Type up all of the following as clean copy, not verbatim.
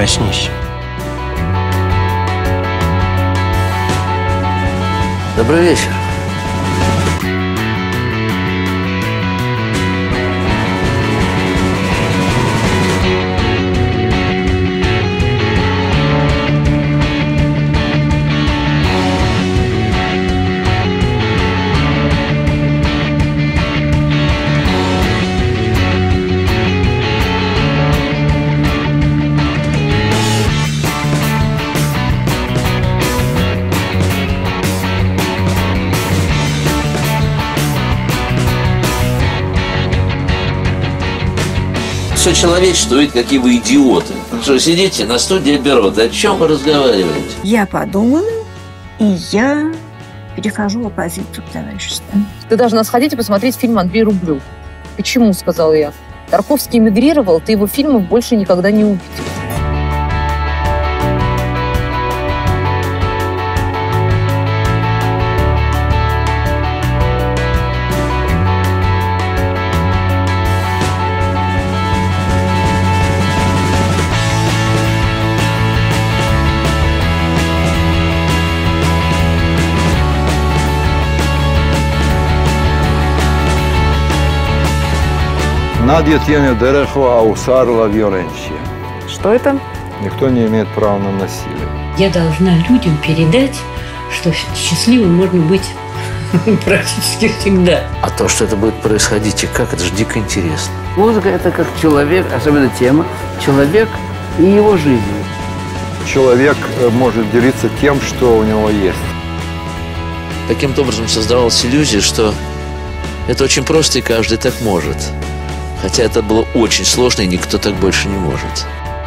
Проснись. Добрый вечер. Все человечество видит, какие вы идиоты. Что, сидите на студии Берот, о чем вы разговариваете? Я подумала, и я перехожу в оппозицию к товариществу. Ты должна сходить и посмотреть фильм «Андрей Рублев». Почему, сказала я. Тарковский эмигрировал, ты его фильмов больше никогда не увидишь. Надя tiene derecho a usar la violencia. Что это? Никто не имеет права на насилие. Я должна людям передать, что счастливым можно быть практически всегда. А то, что это будет происходить и как, это же дико интересно. Музыка – это как человек, особенно тема, человек и его жизнь. Человек может делиться тем, что у него есть. Каким-то образом создавалась иллюзия, что это очень просто и каждый так может. Хотя это было очень сложно, и никто так больше не может.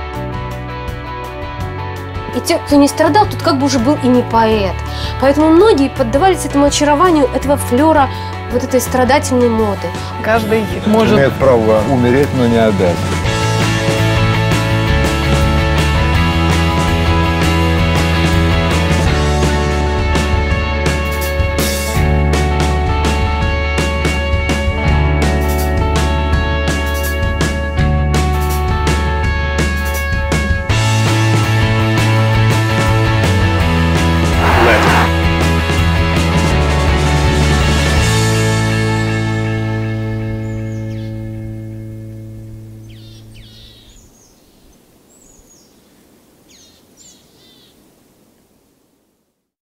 И те, кто не страдал, тут как бы уже был и не поэт. Поэтому многие поддавались этому очарованию, этого флера, вот этой страдательной моды. Каждый может... Имеет право умереть, но не обязан.